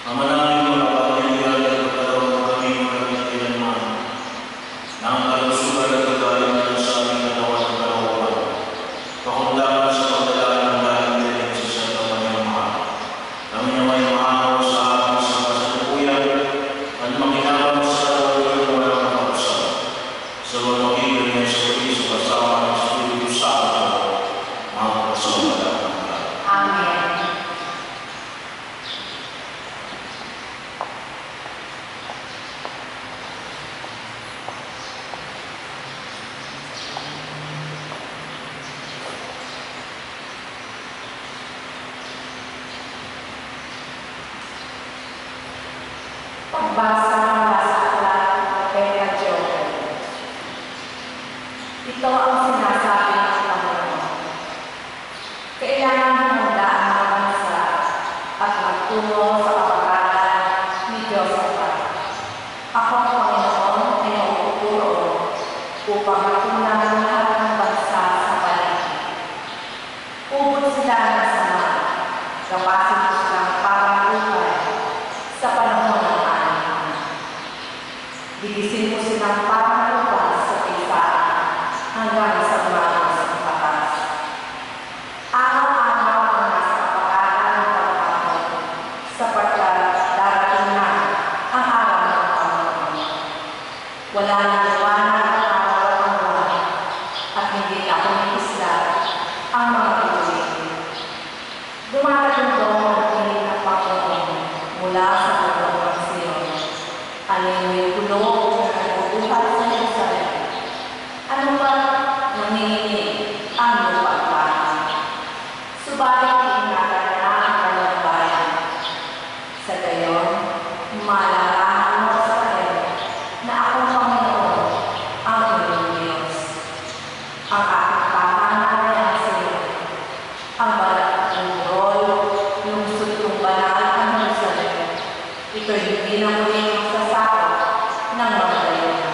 Pagbasa mula sa aklat ng Petro. Ito ang sinasabi ng Panginoon. Kailangan humanda ang mga bansa at magtungo sa kapataran ni Josephat. Ako ang Panginoon ay maututuro upang matunan ang lahat ng bansa sa paligid. Ubod sila ng sama, gawasin mo silang parang upay sa panahon ng anin. Gigisin mo silang parang upay sa pisaan hanggang sa umagas ng patas. Araw-araw ang nasa kapakanan ng pagkakon sapagkat darating na ang araw ng Panginoon. Wala nang liwanag ang araw ng buwan at hindi na kumikisla ang mga bituin. Dumarating doon ang piling ng Panginoon mula sa bundok ng Sion. Alin yung gulo na nagbubuhat sa Jerusalem. Ano ba nanginginig ang lupagpaan? Subalit ingatan na ang kanyang bayan. Sa gayon, malalaman mo sa Israel na akong Panginoon ang iyong Diyos. Ang aking tahanan ay ang Sion, ang balat ng burol, lungsod kong banal ang Jerusalem. Ito'y hindi na muling magsasakop ng mga dayonan.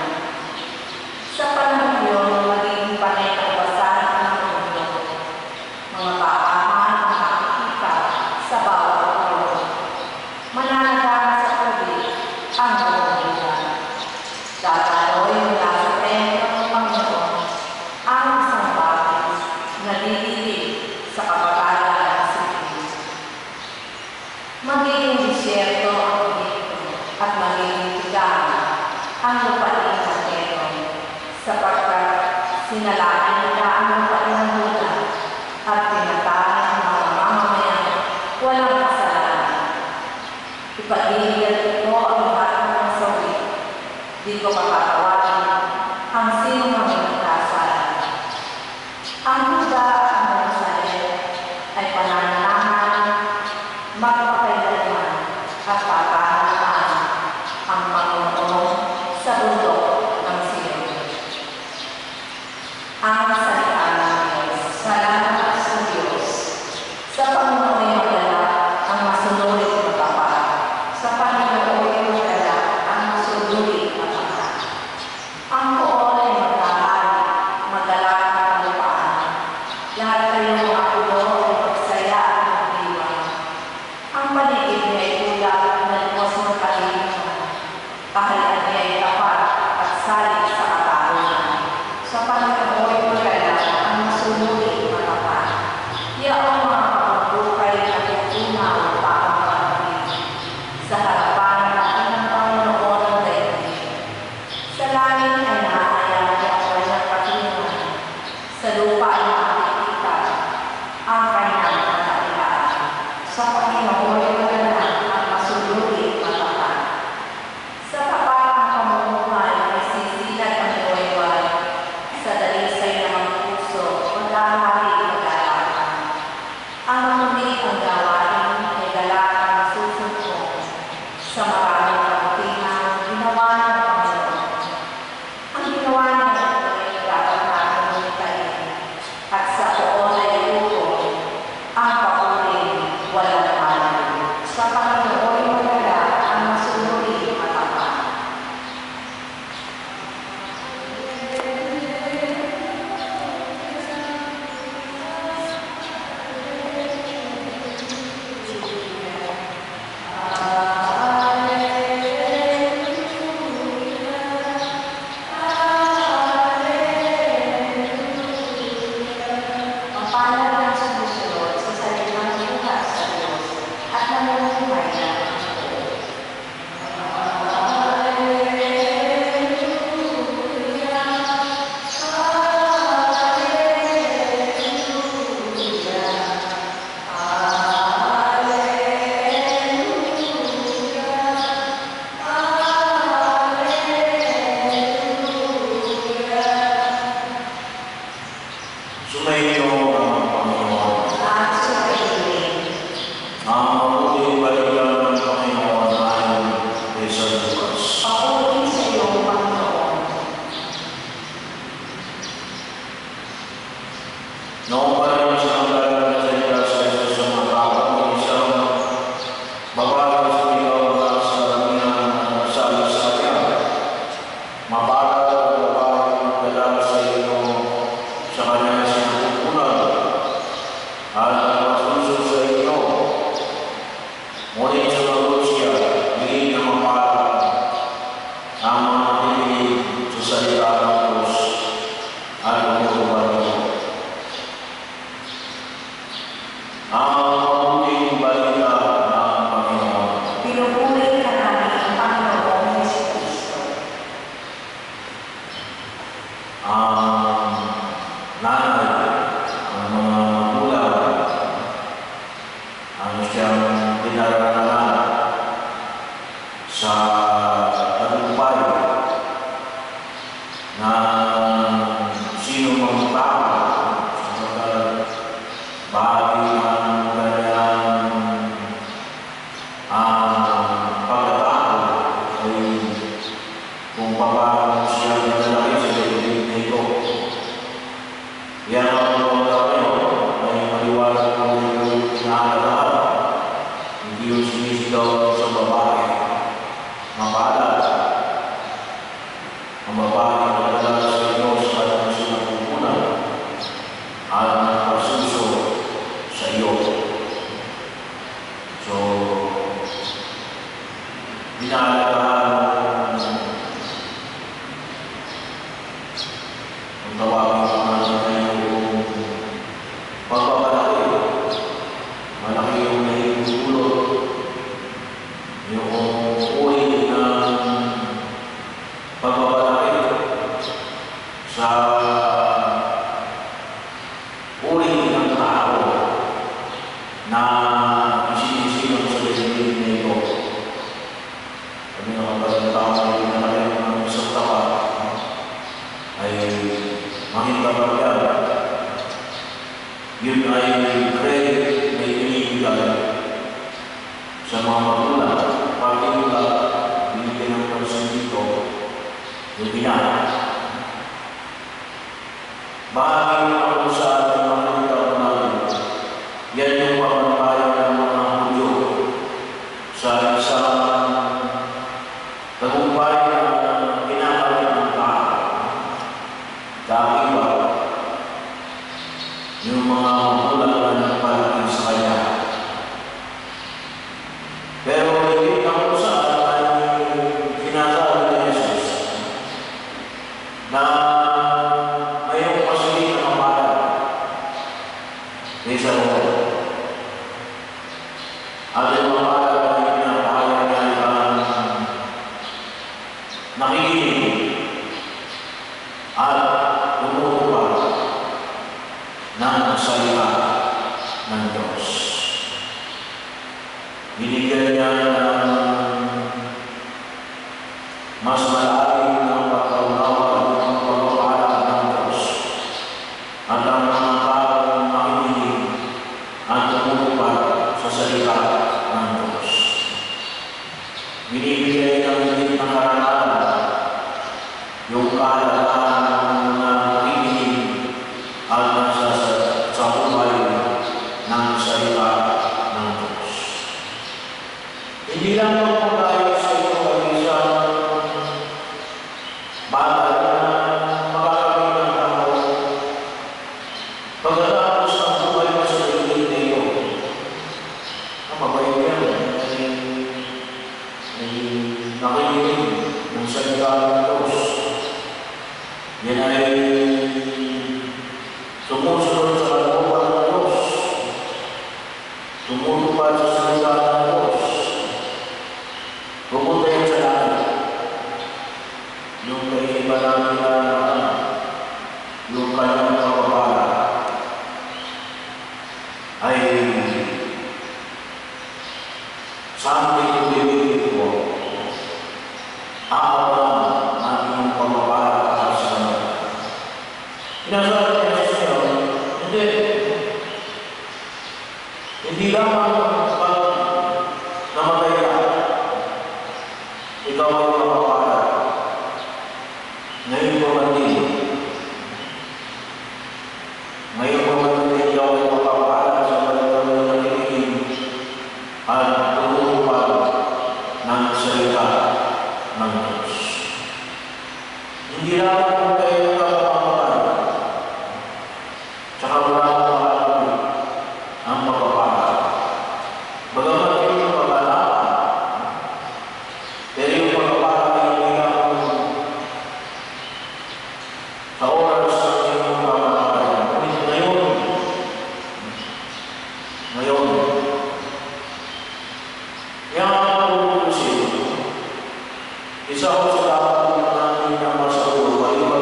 Sa panahon yun, magiging panay ang basahan ng mundo. Mga baahan ang makikita sa bawat ulo. Mananagang sa tubig ang buong lugar. Dadaloy mula sa templo ng Panginoon ang isang bagis na lililig sa kapataran ng Sipi. Magiging disyerto ang Egipto at magiging tigang ang lupain ng Edom, sapagkat sinalangin nila ang lupain ng Juda at pinatay ang mga mamamayan walang kasalanan. Ipag-iigal ko ang lahat ng mga sawi. Di ko makatawagin ang sino mang nagkasala. Ang Juda at ang Jerusalem ay pananalaman, magpakailanman at patahanan ang Panginoon sa bundok ng Sion. Ang salita ng Diyos. Salamat sa Diyos. Sa Panginoon ay magdala ang masunurit na tapat. Sa Panginoon ay magdala ang masunurit na tapat. Ang poon ay magdahari, magdala ang kalupaan. Lahat kayo mga ulo ay magsaya at magdiwang. Ang paligid niya ay tulad na limos ng kaliniman. Kahayan niya ay tapat at salit sa katarungan. Sa Panginoon ay magdala ang masunurit na tapat. Yaong mga kapagdukay na tutunaw pa ang pag-ibig. Sa harapan natin ng Panginoon ng daigdig. Sa langit ay nahayag ang kanyang katingan. Sa lupa ay makikita ang kanyang kadakilaan. Sa Panginoon ay magdala ang masunurit na tapat. Sa tapat ng pamumuhay ay sisilat ang buhay-buhay. Sa dalisay ng mga puso, maghahari pag-aalaman. Ang mamunig ang gawain ay dalagang masusumpong. Sa maraming kabutihan, ginawa ng Panginoon. Ang ginawa niya ay dapat natin umitain. At sa poon ay upo ang papuling walang malay. Sa Panginoon ay magdala ang masunurit na tapat. Amen. sa tagumpay na sino mang tao sapagkat bahagi ng kanyang pagkatao ay kung paano siya nalaki sa daigdig na ito. Yan ang mga ngayon ay maliwanag ng yung pinahalagaan. Hindi yung sinisigaw sa babae. Mapalad. Ang babae na nalala sa Diyos at ang sinapupunan at nagpasuso sa iyo. So, pinahalagaan ang tawagin ko natin na yung pagpapalaki. Malaki yung nahihulot. Yung uri ng pagpapalaki sa uri ng tao na isinisilong sa daigdig na ito. Kami ng mga tao na pinalaki ng isang tapa ay mahintabag yan. Yun ay credit na inibigay sa mga magulang. Pati nila, binigyan ng pansin dito, yung binan. Bahagi ng ako sa ating mga nagtao namin, yan yung pamantayan ng mga Hudyo sa isang tagumpay na pinakawin ng tao. Dahil ba, yung mga magulang na nagpalaki sa kanya. Pero hindi ako sa ating sinasabi ni Jesus na mayroong pasigit na mapalan sa Lord. At yung mapalan na pinapahaya niya ang nakikinig at tumutuwa ng salita ng Diyos. Binigyan niya ng mas malalim ng pagkaunawa ng pagpapala ng Diyos at ang mga taong makikinig at tumutupad sa salita ng Diyos. Binibigay ng hindi ng karangalan yung kahalagahan ng mga nakikinig at nasa sa buhay ng salita ng Diyos. Hindi lang po tayo sa ito ay isang bagay na makakabit ng tao pagkatapos ng buhay mo sa daigdig na ito. Ang mabait yan ay nakikinig ng salita ng Diyos. Yan ay sumusunod sa kalooban ng Diyos. Tumutupad sa salita ng Diyos. Pupunta yan sa langit. Yung kaisipan namin na yung kanyang pagpapala ay something to be waiting for. Aawalan natin yung pagpapala para sa kanya. Pinasabi niya sa siya, hindi lamang pag namatay ka, ikaw ay mapapala. Ngayon mo man din. Ngayon mo man din ikaw ay mapapala sa mga nakikinig at tumutupad ng salita ng Diyos. Hindi lamang kung kayo kapapatay, tsaka wala kang makalapit ang mapapala. Bagamat yung pagkalaman, pero yung pagpapala ay kailangan sa oras ng iyong pagpapala. Ngayon, kaya ang isa ko sa dapat natin na masagot,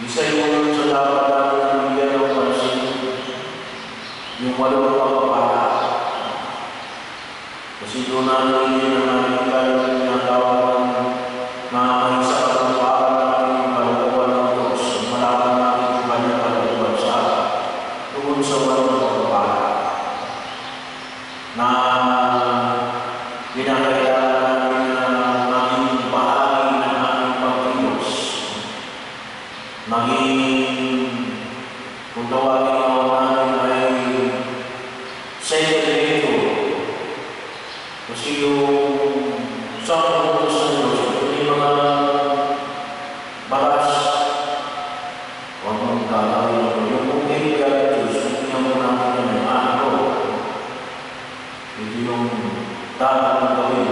Isa yun sa dapat natin ang bigyan ng pansin, yung walong pagpapala. Kasi doon natin hindi naman yung tinatawag ng mga isa at parang natin yung kalooban ng Diyos. Malaman natin yung kanyang kalooban sa doon sa walong pagpapala. Na pinakailangan natin na maging bahagi ng aming pagkilos. Maging kung tawagin ako namin ay segregator. Kasi yung sa pagkilos ng Diyos, yung mga baras, huwag mong gagawin yung kung kaya Diyos, hindi mo namin yung ano. Hindi yung dapat ng gawin.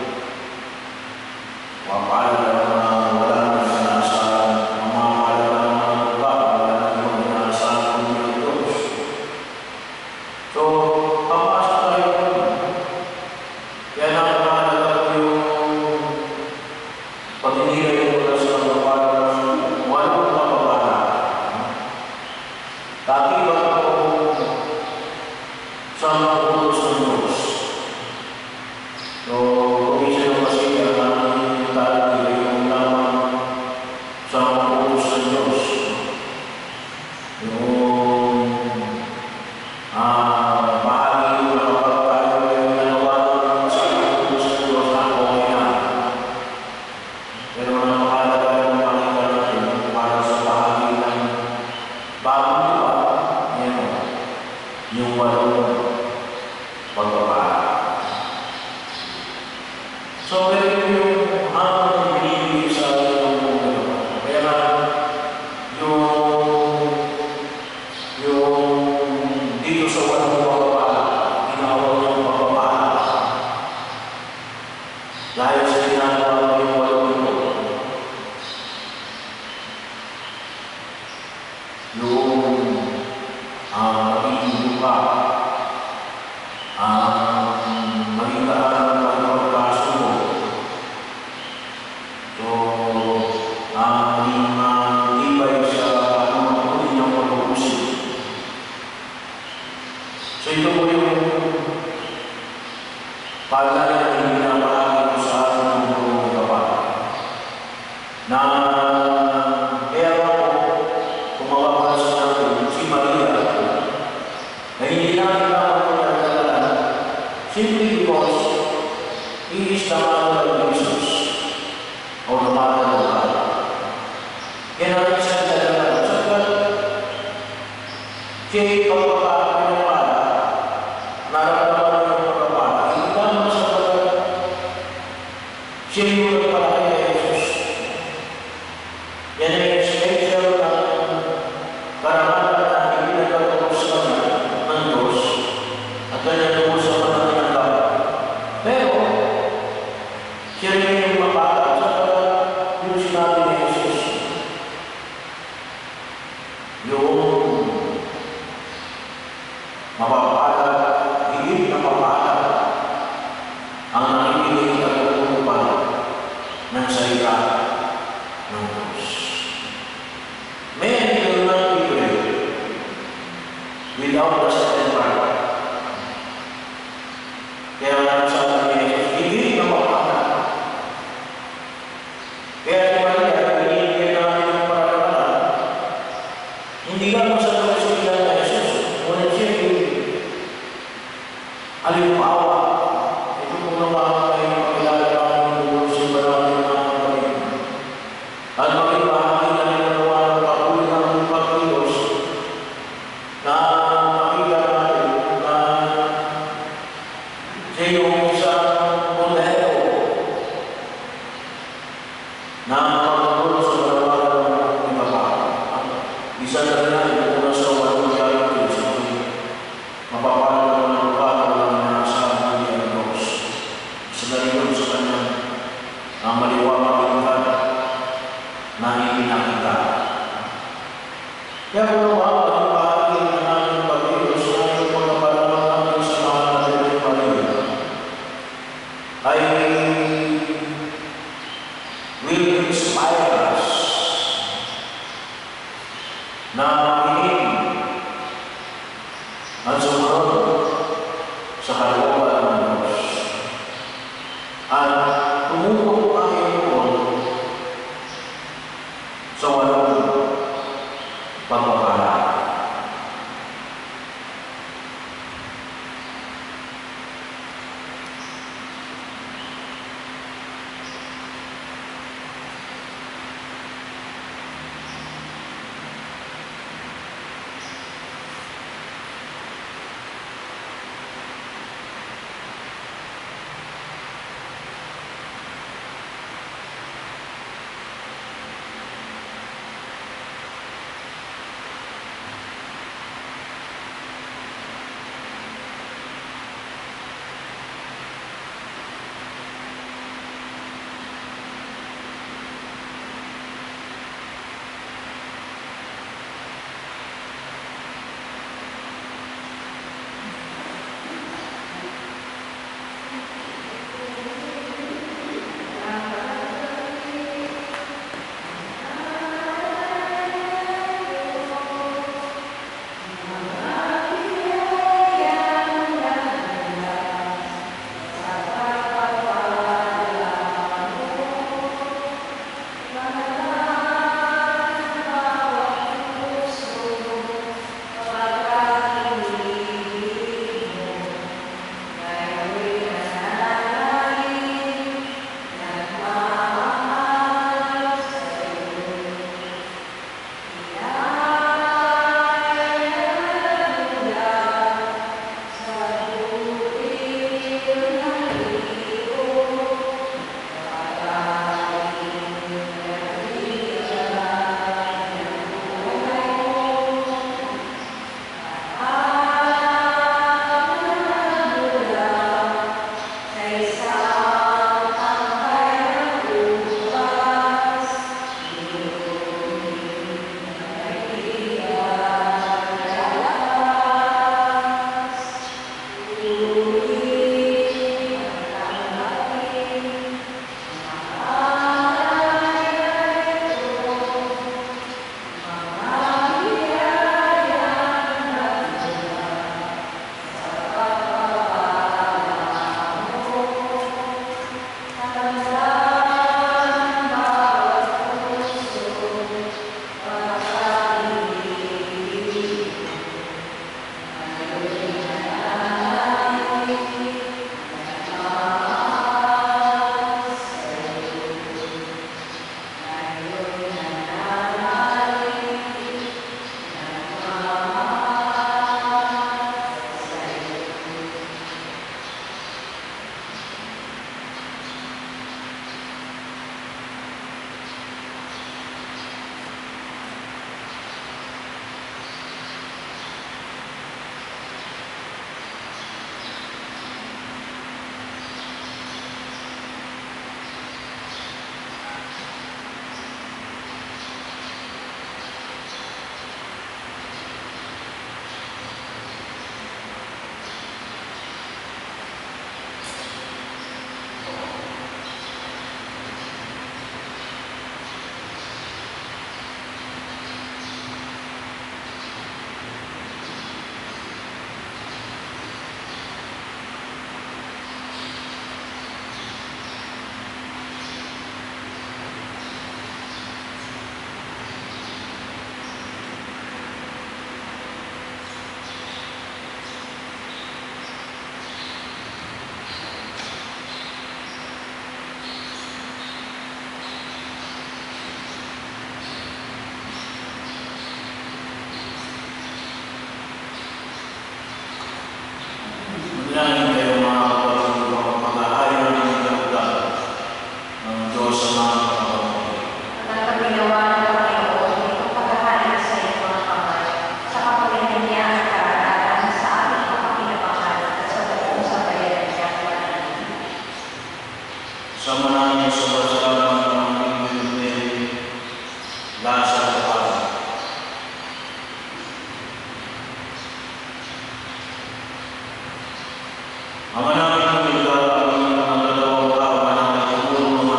Wapala na wala na sinasaan, mamamala na mga lupa, wala na yung inaasahan ng Diyos. So, papasok tayo yun. Kaya nakakalaga yung pag-inilay yung wala sa wapala ng walang kapapala. Tapi ba ako sa mga putos ng Diyos? So, kung isa yung kasi ang aming tayo yung lamang sa mga putos ng Diyos. Yung bahagi yung kapag tayo yung nanawagan sa mga putos ng Diyos na okay na. Pero napakalaga yung makita natin para sa bahagi ng bagong diba, yung walong pagpapala. So, ganito yung hamon na binibigay sa atin ng mundo. Kaya na, yung dito sa walong pagpapala, ginawag ng pagpapala. Dahil sa ginagawa yung walong ito, yung magiging lupa, maging daan ng pagkakaso mo. So, maging tibay sa pagkakunin ng pag-uusip. So, ito po yung pagkakala na pinapahagi ko sa atin ng buong kapal. Na kaya ako, kung makapansin natin, si Maria, na hindi natin nakapagkakalaan, simply because he is the mother of Jesus or the mother of God. Kaya natin siya talaga, sabat, siya pagpapapinapala, nararamdaman ng pagpapala, hindi naman sa pagpapala, siya yung nagpalaki kay Jesus. Yan ay special na karamatan na ipinagkatapos sa kanya ng Diyos at kanya tungkol sa panahon ng tao. Pero, siya rin yung mapala sa yung sinabi ni Jesus. Yung mapapala, higit na mapala ang nakikinig at tutupan ng salita ng Diyos. Many will not be great without the second part. Kaya lang sa ni Jesus, hindi na mapapala. Kaya di ba niya, pinigyan namin ng paralaman, hindi lang sa pagkasilan na Jesus, ngunit siya yung alimpawa. Ito kung naman ay pakilala namin ng si Barami ng mga kapatid. At maging bahagi na rin ng mga patuloy ng pagkilos na makita natin na siya yung isang modelo na pagkakulo sa panawagan ng iba. Isa na rin natin kung sa walong reality sa mapapala ng lupa ng nasa ng Diyos. Isa na rin sa kanyang maliwawang na ipinakita. Kaya kung naman, ang bahagi ng aming pag-ilos na yung pagkapalaman namin sa mga natin Maria ay will inspire us na makinig at sumunod sa kalooban ng Diyos at tumupok tayo sa walang pagpapala.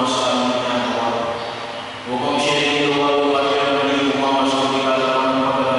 Upang siya ay lumago at pinagaliw umama sa pagkakataon ng pagkakataon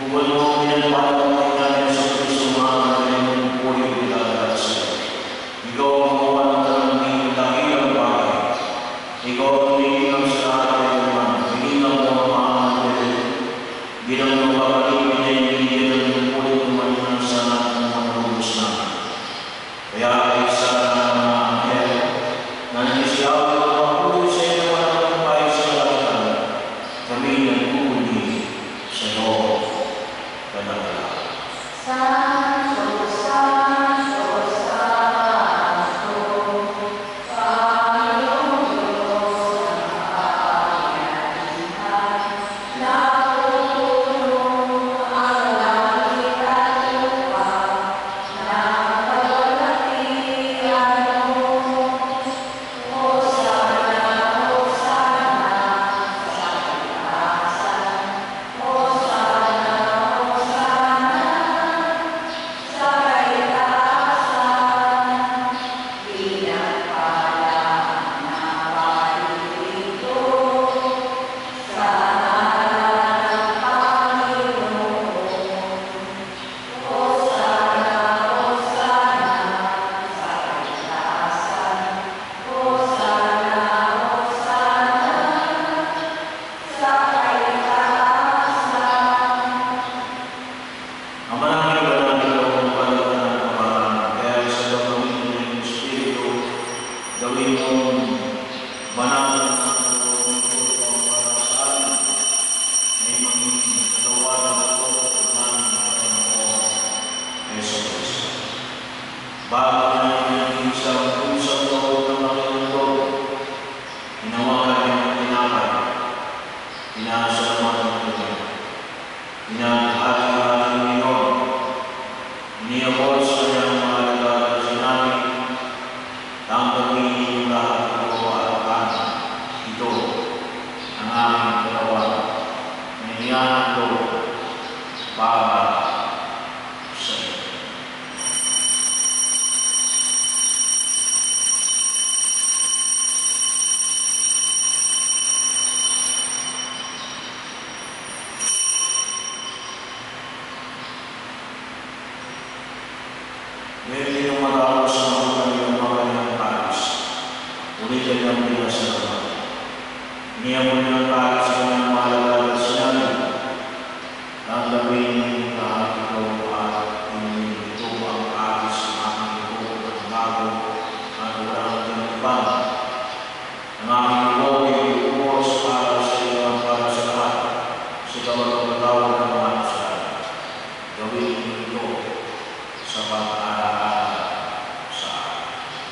Bukod mo pinagpapalagay namin sa Kristo mga kanilang puri pinagdadala sa iyo. Ikaw ang gumawa ng talang dakilang bagay. Ikaw ang tumigilang sa lahat ay naman. Tumigilang mo ang mga kanilang. Gilang mo kapatid pinahihigyan ng puri kumain sa lahat ng mga lubos namin. Kaya ay sa mga hero na nanisyaw ng mga puri sa iyo na walang pahay sa lahat. Kami nagpuli sa iyo. Santo, Santo, Santo, Panginoong Diyos ng kapangyarihan, napupuno ang langit at lupa, nagpapalatian mo. Hosana, Hosana, sa kataasan. Hosana, Hosana, sa kaitaasan. Pinagpala na paririto sa ngalan ng Panginoon. Hosana, Hosana, sa kaitaasan. Hosana, Hosana, sa kaitaasan. Ang maraming banal ng palitan ng kapalan, kaya sa gagawin ng Espiritu, gawin mong banal na para sa amin, may maging katawan ng ito naman ng Panginoon Yesu Kristo. Bago namin ang isang pusang loob ng Panginoon, hinawakan niya ang tinapay, pinasalamat ng ito, pinahati-hati ngayon, iniyabot sa kanyang mga alagad at sinabi, tanggapin niyo lahat ito at kanin. Ito ang aming katawan na inihanan ko para sa iyo. Ngayon din ang matapos sa mga kanilang mga kanilang paris. Ulitin ang pinasalamat. Iniyabot niya ang paris sa kanyang mga alagad at sinabi, tanggapin niyo lahat ito at ito ang paris ng aking ito at bago at walang tinutupad. Ang aking ito ay iubos para sa iyo at para sa lahat sa kapag-pagkatawag ng mga kasalanan. Gawin niyo ito sa pag-aalala sa akin.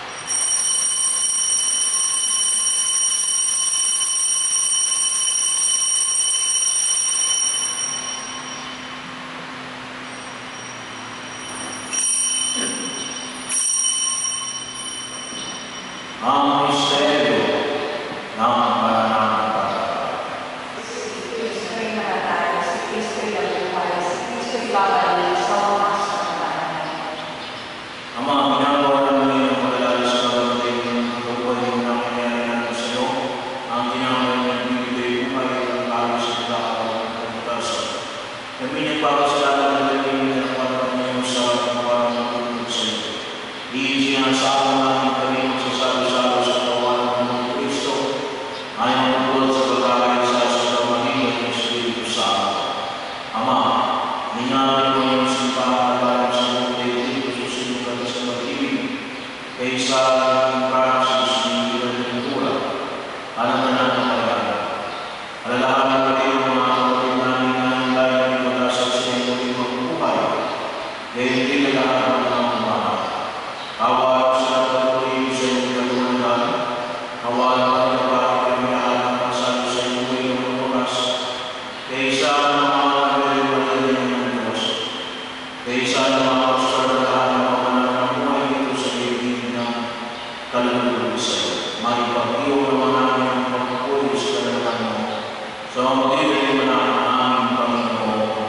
Ang misteryo ng pananampalataya. Si Kristo'y natatay, si Kristo'y nabuhay, si Kristo'y babalik sa wakas na panahon. Ang mga ginagawa namin ng paglalala sa kapatid ng kabuhay ng nangyayari natin sa iyo, ang ginagawa ng bibigay buhay ng kami sa pagkakataon ng kaputasan. Kami nagpapasalamat ng lalagay ng pagkakataon niyo sa parang matulog sa iyo. Isinasama namin kami magsasabi-sabi sa kawan ng mga Kristo ay matulog sa pagkakaisa sa kamahilan ng Espiritu Santo. Ama, ningamin mo yung simpahan sa mga dito susunod kami sa pag-ibig kaysa ng praxis ng pinagkultura. Alam na natin kaya. Alalahanan natin ang mga kapatid namin na nilay ng pag-asal sa iyo ng magbubuhay. Dahil hindi na lahat ng mga umahan. Awal sa patuloy sa iyong pinagkulangan. Awal pa rin ang bakit kami naalang pasado sa iyong buhay ng oras. Kaysa ng mga nagaliwalay ng Diyos. Kaysa ng mga kausaradahan ng mga nanamuhay dito sa bibig ng kaluluwa sa iyo. Maipag-iyo naman namin ang pagpupuli sa kalalaman mo. Sa mga magiging mo na ang aming Panginoon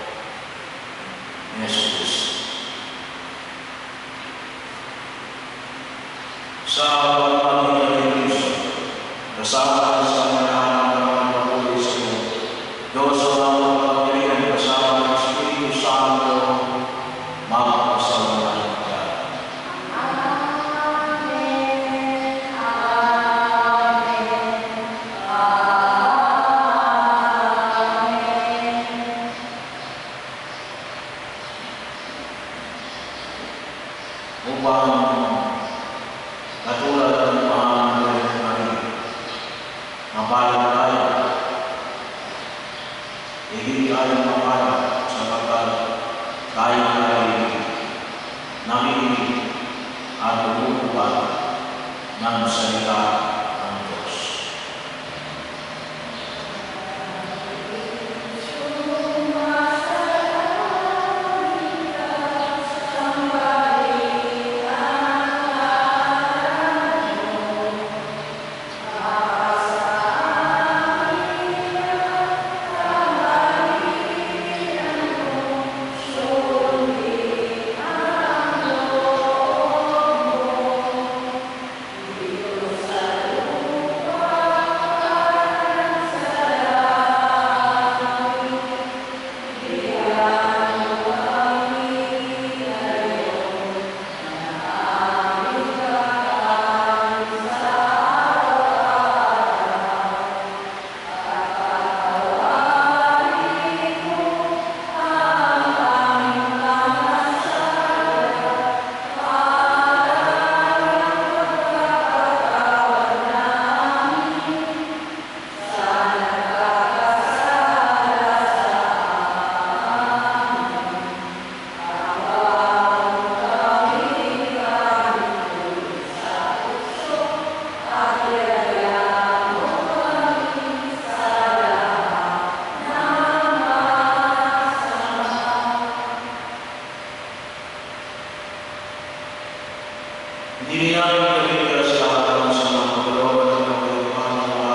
Yesu Kristo. Sa pagpapalagay ng Kristo, kasama sa kanyang pagpapuli sa iyo. Diyos ang mga pagpapalihan, kasama upang katulad ng pamamagitan ng Maria, mapalang tayo, higit tayong mapalang sapagkat tayo ay nakikinig at bumubuhat ng salita ng Diyos. Hindi namin nakikita sa lahat sa mga pagkalooban ng kapayapaan ng mga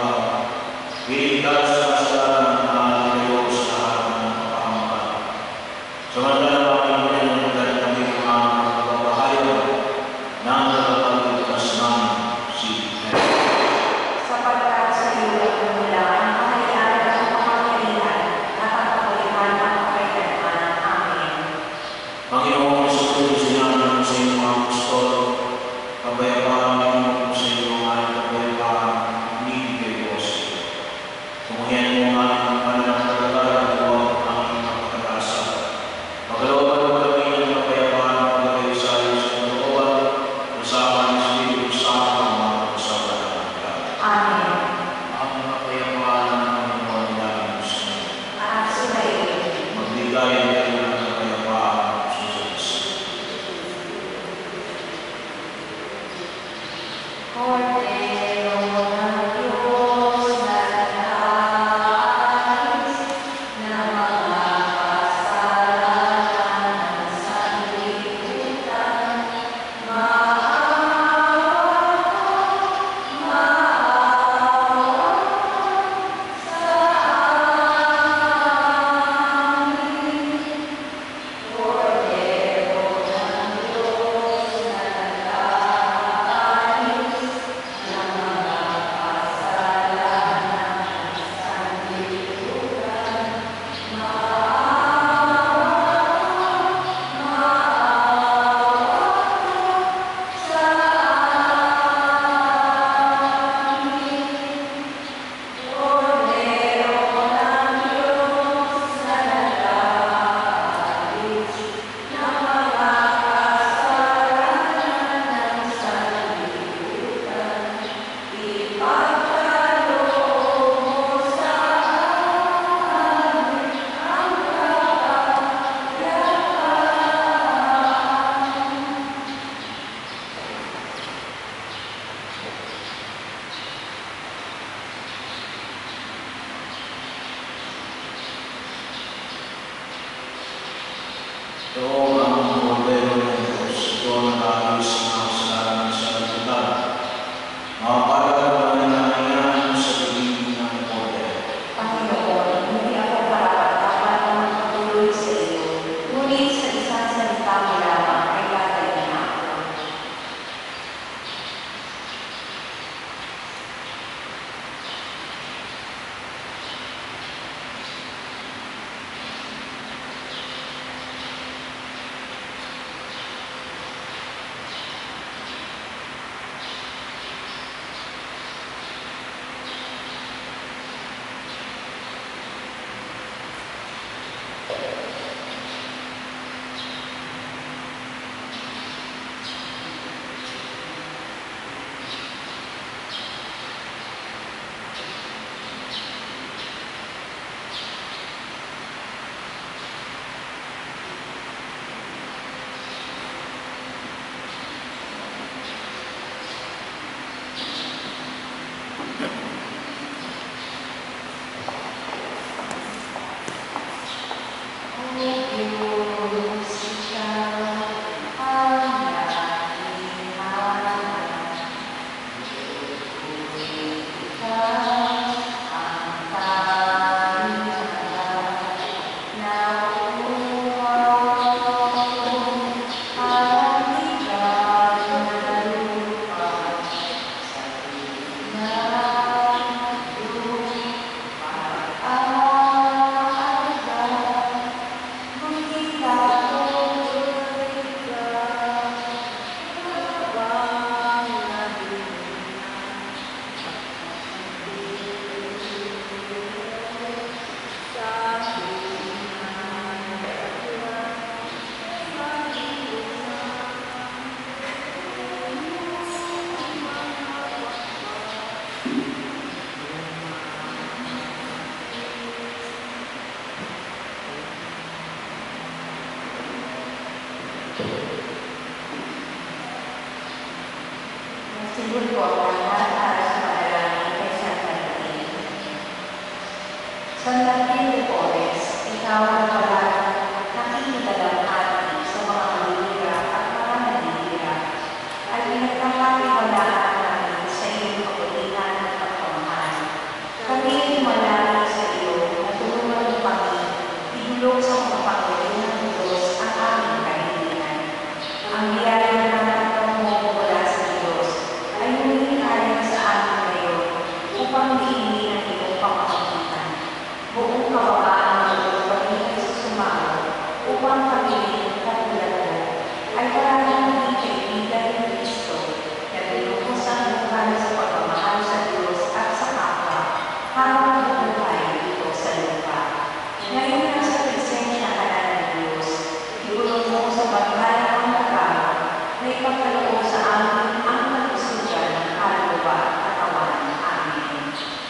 binigay sa kasalanan na nilagay sa lahat ng kapahamakan. Samantala pakinggan ng dahil kami ang pagbabahayan ng nakapagligtas namin si Jesus. Sapagkat sa iyo ay kumulaan ang kahayaan at ang kapangyarihan at ang kapulihan at kapayapaan. Amen. Panginoon, Kristo, sinabi ng sa iyong mga apostol, kapayapaan mo sa iyo ay kapayapaan ibigay ko sa iyo. Tunghayan mo ang aming pananampalataya at huwag ang aming pagkakasa. Pagkalooban mo kami ng kapayapaan at pagkakasali sa kalooban, kasama ng Espiritu Santo ang mga kasalan ng lahat. Amen. Ang kapayapaan ng Panginoon namin sa iyo. At sumayin. Magbigay kayo ng kapayapaan sa Diyos. Cordero ng Diyos na nais na mga kasalanan ng sanlibutan, maawa sa amin. Cordero ng Diyos na nais na mga kasalanan ng sanlibutan, sa amin. Cordero ng Diyos na nais na mga kasalanan ng sanlibutan, ipagkaloob mo sa amin ang kapayapaan. Ito ang Cordero ng Diyos. Ito ang nag-aayos ng mga kasalanan sa sanlibutan. Makapagal ang nangyayari sa piling ng Cordero. Panginoon, hindi ako karapat-dapat na magpatuloy sa iyo, ngunit sa isang salita mo lamang ay gagaling na ako. Siguro po ang lahat para sa panalangin kay San Martin. San Martin de Porres, ikaw ang palagi nakikidalamhati sa mga malihirap at mga nanihirap, ay pinagkakatiwalaan namin sa iyong kabutihan at pagpamahal. Kami ay malaki sa iyo na tulungan mo kami ihulog sa mga pangulong ng Diyos ang aming kahilingan. Ang biyaya na natatang mo mula sa Diyos ay humihiling sa amin ngayon upang diinin ang iyong pamamagitan. Buong kababaan ng iyong pag-ibig sa sumalo upang pagiging katulad mo ay parang hindi kaibigan ng Kristo na binubos ang buhay sa pagmamahal sa Diyos at sa kapwa habang buhay dito sa lupa. Ngayon na sa presensya ka na ng Diyos, igulong mo sa banal ang magkano na ipagkaloob sa amin ang nagsusugan ng kaluluwa at katawan. Amen.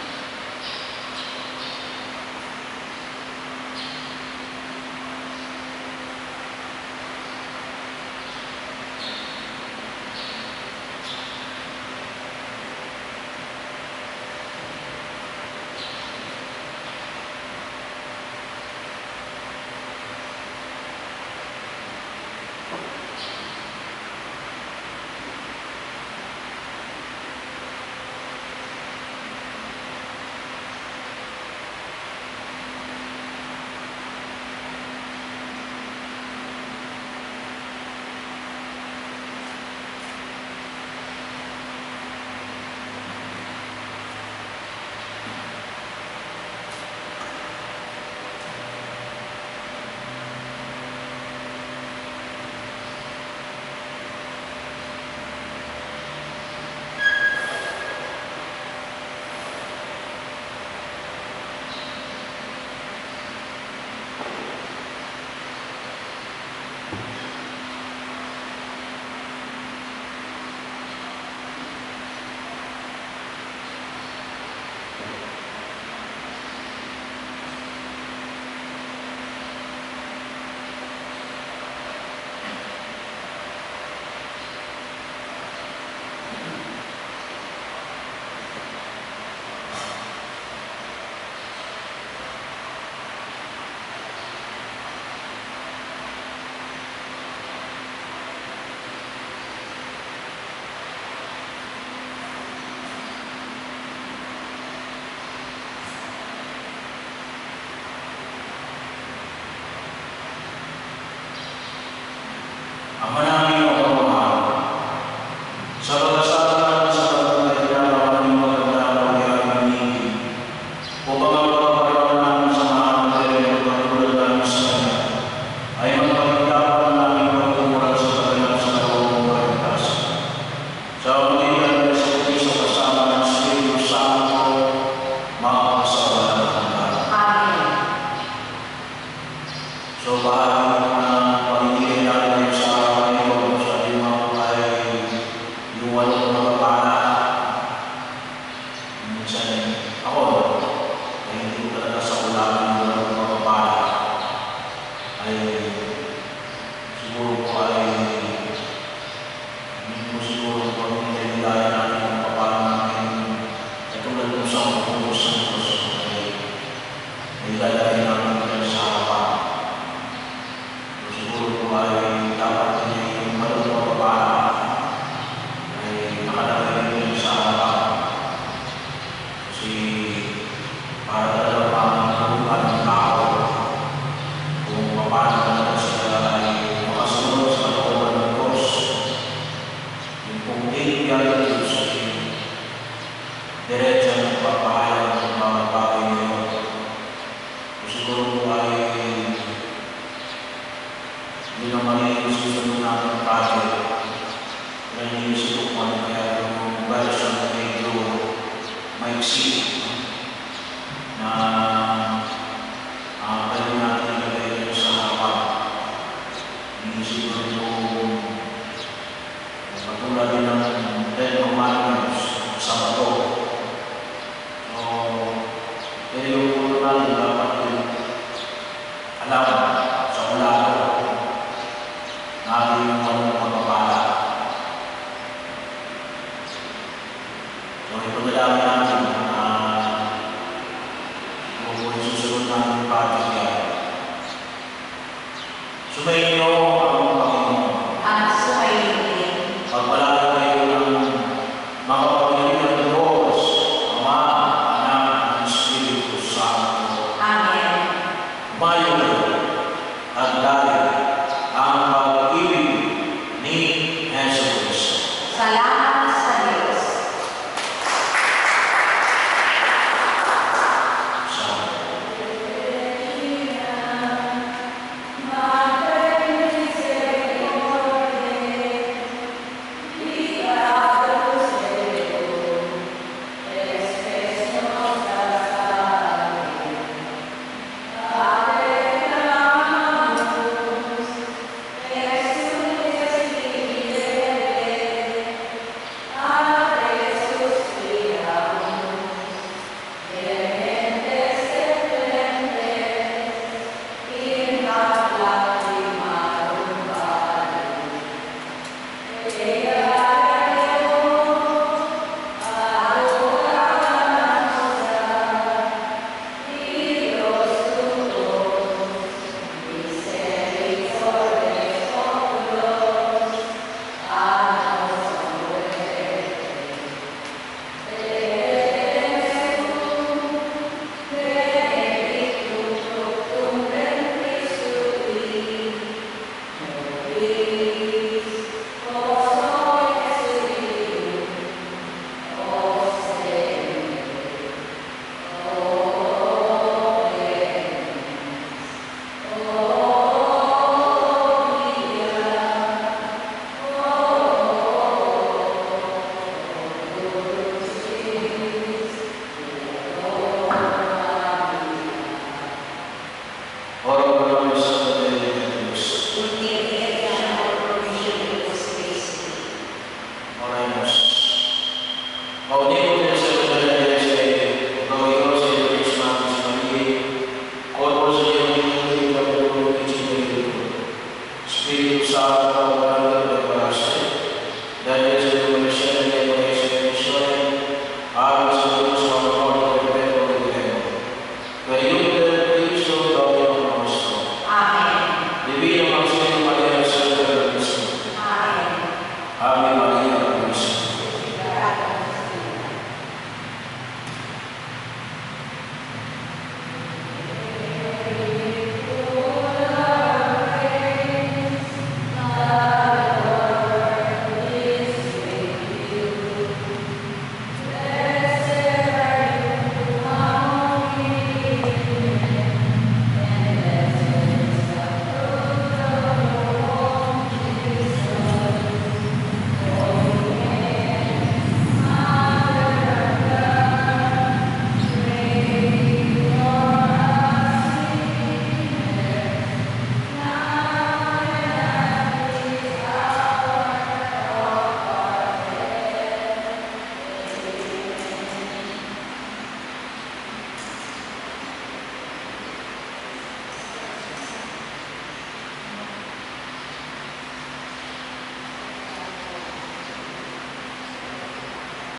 Ama namin o pagmamahal, sa pagkasalan sa pagkakailan ng aming magandang pag-iarang hinihingi, upang ang pagkakaroon namin sa mga materyal na pagtulad namin sa Kanya, ay magpagkakaroon namin pagtumuran sa kanilang sa kalawang kaligtasan. Sa pagkakaroon ng Kristo kasama ng Espiritu Santo, makakasawalan ng hanggan. Amen. So, bahagi na pagiging natin sa araw ngayon sa ating mga ay yung walong magpapala. Minsan ako, ay hindi ko talaga sa ulamin yung walong magpapala. Ay siguro ko ay hindi ko siguro kung hindi nilaya natin ang papala namin. Katulad kung sa mga pulos ng Diyos ay ilalagay namin dyan sa harapan. Siguro po ay dapat yung malong mababala ay nakalagay rin sa harapan. Kasi para talaga panganguluhan ng tao kung paano talaga sila ay makasunod sa kalooban ng Diyos. Yung kung bigyan ng Diyos ay diretso ng pagpahayag ng mga bagay ngayon. Siguro po ay hindi naman yung susunod natin tayo. Kaya inisip ko ano kaya yung version na medyo maiksi na pwede natin ilagay sa harapan. Inisip ko rin kung patulad din ng Ten Commandments sa bato. So, kaya yung ulo natin dapat yung alam sa ulado na ating walang pagpapala. So, ipagalangin natin na kung susunod natin project yan. Sumainyo ang Panginoon. At sumayin din. Pagpalain kayo ng makapangyarihan ng Diyos, Ama, Anak, at Espiritu Santo. Amen. Mayo at dahil ang pag-ibig ni Jesus Cristo. Salamat